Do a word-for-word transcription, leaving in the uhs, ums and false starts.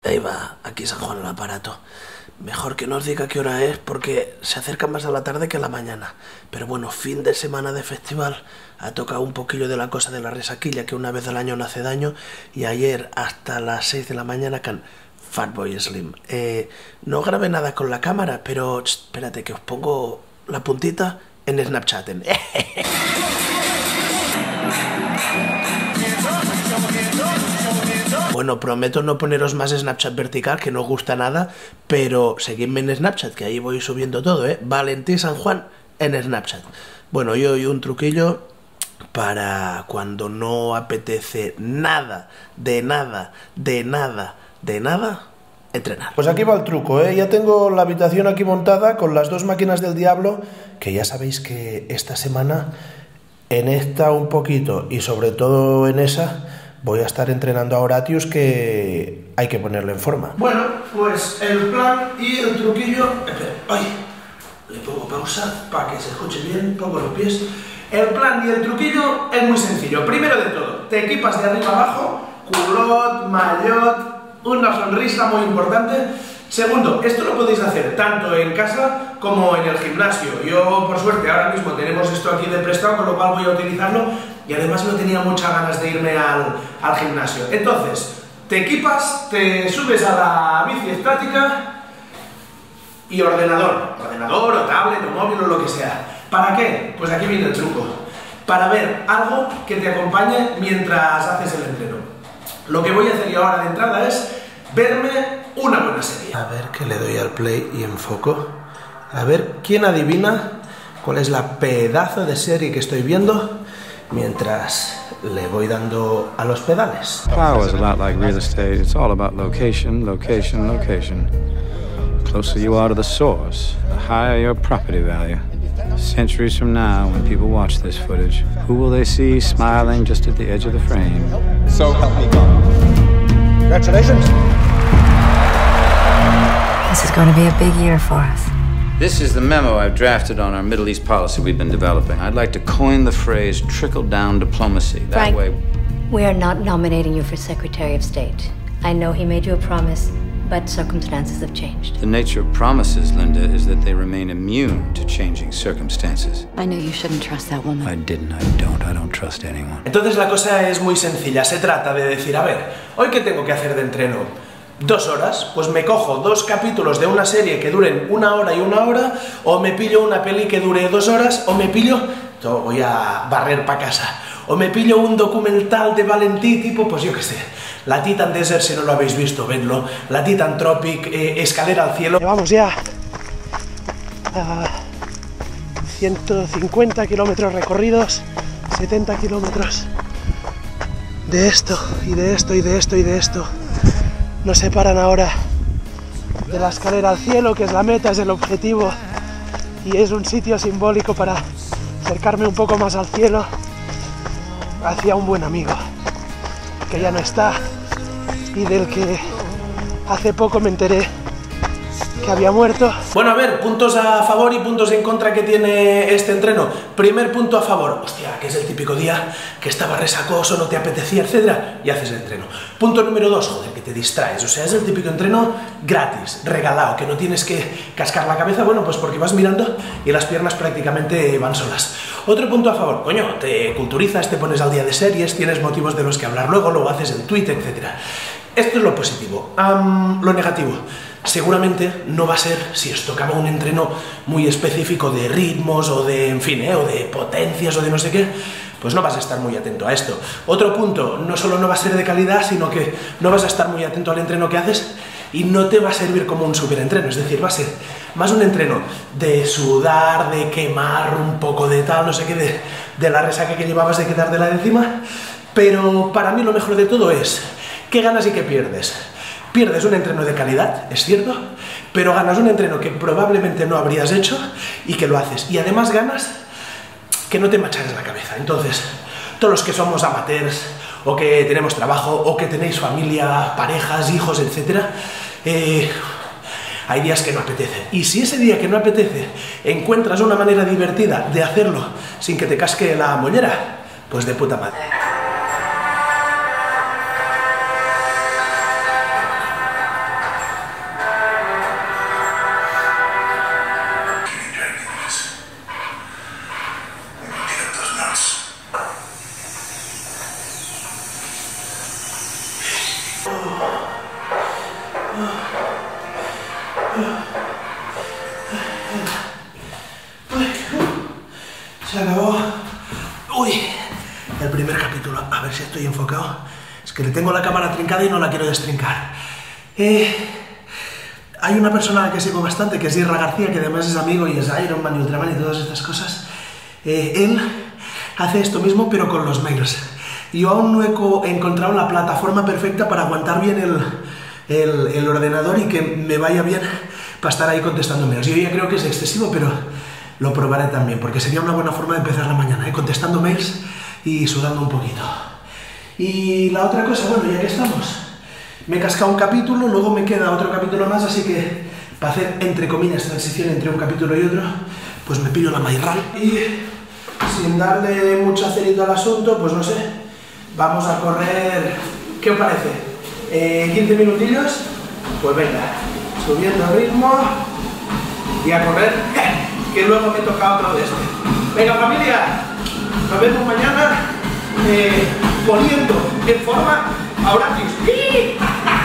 Ahí va, aquí San Juan el aparato. Mejor que no os diga qué hora es porque se acerca más a la tarde que a la mañana. Pero bueno, fin de semana de festival. Ha tocado un poquillo de la cosa de la resaquilla que una vez al año no hace daño. Y ayer hasta las seis de la mañana can Fatboy Slim. Eh, no grabé nada con la cámara, pero ch, espérate que os pongo la puntita en Snapchat. Bueno, prometo no poneros más Snapchat vertical, que no os gusta nada, pero seguidme en Snapchat, que ahí voy subiendo todo, ¿eh? Valentín San Juan en Snapchat. Bueno, yo y un truquillo para cuando no apetece nada, de nada, de nada, de nada, entrenar. Pues aquí va el truco, ¿eh? Ya tengo la habitación aquí montada con las dos máquinas del diablo, que ya sabéis que esta semana, en esta un poquito y sobre todo en esa, voy a estar entrenando a Horatius, que hay que ponerle en forma. Bueno, pues el plan y el truquillo... Espera, ay, le pongo pausa para que se escuche bien, pongo los pies. El plan y el truquillo es muy sencillo. Primero de todo, te equipas de arriba abajo, culot, maillot, una sonrisa muy importante. Segundo, esto lo podéis hacer tanto en casa como en el gimnasio. Yo, por suerte, ahora mismo tenemos esto aquí de prestado, con lo cual voy a utilizarlo. Y además no tenía muchas ganas de irme al, al gimnasio. Entonces, te equipas, te subes a la bici estática y ordenador. Ordenador o tablet o móvil o lo que sea. ¿Para qué? Pues aquí viene el truco. Para ver algo que te acompañe mientras haces el entreno. Lo que voy a hacer yo ahora de entrada es verme una buena serie. A ver, que le doy al play y enfoco. A ver, ¿quién adivina cuál es la pedazo de serie que estoy viendo mientras le voy dando a los pedales? Power is a lot like real estate. It's all about location, location, location. The closer you are to the source, the higher your property value. Centuries from now, when people watch this footage, who will they see smiling just at the edge of the frame? So help me God. Congratulations. This is going to be a big year for us. This is the memo I've drafted on our Middle East policy we've been developing. I'd like to coin the phrase trickle-down diplomacy. That Frank, way... we are not nominating you for Secretary of State. I know he made you a promise, but circumstances have changed. The nature of promises, Linda, is that they remain immune to changing circumstances. I knew you shouldn't trust that woman. I didn't, I don't, I don't trust anyone. Entonces la cosa es muy sencilla. Se trata de decir, a ver, ¿hoy qué tengo que hacer de entreno? Dos horas, pues me cojo dos capítulos de una serie que duren una hora y una hora, o me pillo una peli que dure dos horas, o me pillo, yo voy a barrer para casa, o me pillo un documental de Valentí tipo, pues yo qué sé, la Titan Desert, si no lo habéis visto, vedlo, la Titan Tropic, eh, Escalera al cielo. Vamos ya a ciento cincuenta kilómetros recorridos, setenta kilómetros de esto, y de esto, y de esto, y de esto. Nos separan ahora de la escalera al cielo, que es la meta, es el objetivo, y es un sitio simbólico para acercarme un poco más al cielo, hacia un buen amigo, que ya no está, y del que hace poco me enteré que había muerto. Bueno, a ver, puntos a favor y puntos en contra que tiene este entreno. Primer punto a favor, hostia, que es el típico día que estaba resacoso, no te apetecía, etcétera, y haces el entreno. Punto número dos, joder, que te distraes, o sea, es el típico entreno gratis, regalado, que no tienes que cascar la cabeza, bueno, pues porque vas mirando y las piernas prácticamente van solas. Otro punto a favor, coño, te culturizas, te pones al día de series, tienes motivos de los que hablar luego, luego haces en Twitter, etcétera. Esto es lo positivo. Um, lo negativo, seguramente no va a ser, si os tocaba un entreno muy específico de ritmos o de, en fin, ¿eh? o de potencias o de no sé qué, pues no vas a estar muy atento a esto. Otro punto, no solo no va a ser de calidad, sino que no vas a estar muy atento al entreno que haces y no te va a servir como un superentreno, es decir, va a ser más un entreno de sudar, de quemar un poco de tal, no sé qué, de, de la resaca que llevabas de quitarte la de encima, pero para mí lo mejor de todo es qué ganas y qué pierdes. Pierdes un entreno de calidad, es cierto, pero ganas un entreno que probablemente no habrías hecho y que lo haces. Y además ganas que no te machaques la cabeza. Entonces, todos los que somos amateurs, o que tenemos trabajo, o que tenéis familia, parejas, hijos, etcétera, eh, hay días que no apetece. Y si ese día que no apetece encuentras una manera divertida de hacerlo sin que te casque la mollera, pues de puta madre. acabó. Uy, el primer capítulo. A ver si estoy enfocado. Es que le tengo la cámara trincada y no la quiero destrincar. Eh, hay una persona a la que sigo bastante, que es Isra García, que además es amigo y es Iron Man y Ultraman y todas estas cosas. Eh, él hace esto mismo, pero con los mails. Yo aún no he encontrado la plataforma perfecta para aguantar bien el, el, el ordenador y que me vaya bien para estar ahí contestando mails. Yo ya creo que es excesivo, pero lo probaré también, porque sería una buena forma de empezar la mañana, ¿eh? Contestando mails y sudando un poquito. Y la otra cosa, bueno, ya que estamos, me he cascado un capítulo, luego me queda otro capítulo más, así que para hacer, entre comillas, transición entre un capítulo y otro, pues me pillo la Mayral. Y sin darle mucho acerito al asunto, pues no sé, vamos a correr, ¿qué os parece? Eh, ¿quince minutillos? Pues venga, subiendo el ritmo y a correr, que luego me toca otro de este. Venga familia, nos vemos mañana eh, poniendo en forma a Horatius.